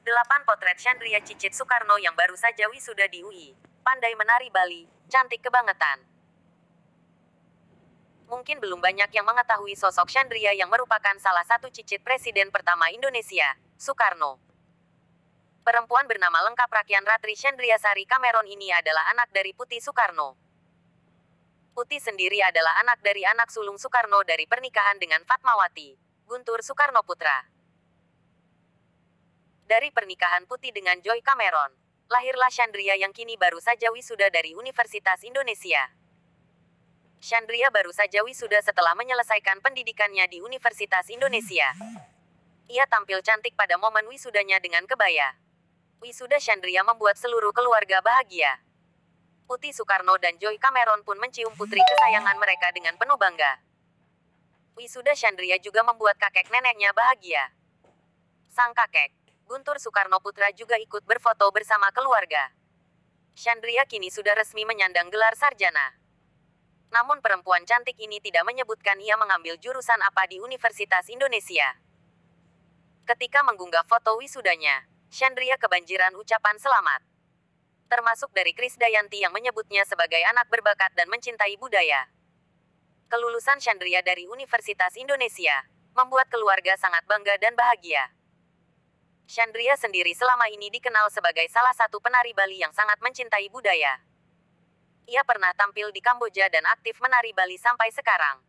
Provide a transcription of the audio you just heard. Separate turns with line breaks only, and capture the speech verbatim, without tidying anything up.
Delapan potret Chandria Cicit Soekarno yang baru saja wisuda di U I. Pandai menari Bali, cantik kebangetan. Mungkin belum banyak yang mengetahui sosok Chandria yang merupakan salah satu cicit Presiden pertama Indonesia, Soekarno. Perempuan bernama lengkap Rakian Ratri Chandriasari Cameron ini adalah anak dari Putih Soekarno. Putih sendiri adalah anak dari anak sulung Soekarno dari pernikahan dengan Fatmawati, Guntur Soekarno Putra. Dari pernikahan Putih dengan Joy Cameron, lahirlah Chandria yang kini baru saja wisuda dari Universitas Indonesia. Chandria baru saja wisuda setelah menyelesaikan pendidikannya di Universitas Indonesia. Ia tampil cantik pada momen wisudanya dengan kebaya. Wisuda Chandria membuat seluruh keluarga bahagia. Putih Soekarno dan Joy Cameron pun mencium putri kesayangan mereka dengan penuh bangga. Wisuda Chandria juga membuat kakek neneknya bahagia. Sang kakek, Guntur Soekarno Putra, juga ikut berfoto bersama keluarga. Chandria kini sudah resmi menyandang gelar sarjana. Namun perempuan cantik ini tidak menyebutkan ia mengambil jurusan apa di Universitas Indonesia. Ketika mengunggah foto wisudanya, Chandria kebanjiran ucapan selamat. Termasuk dari Krisdayanti yang menyebutnya sebagai anak berbakat dan mencintai budaya. Kelulusan Chandria dari Universitas Indonesia membuat keluarga sangat bangga dan bahagia. Chandria sendiri selama ini dikenal sebagai salah satu penari Bali yang sangat mencintai budaya. Ia pernah tampil di Kamboja dan aktif menari Bali sampai sekarang.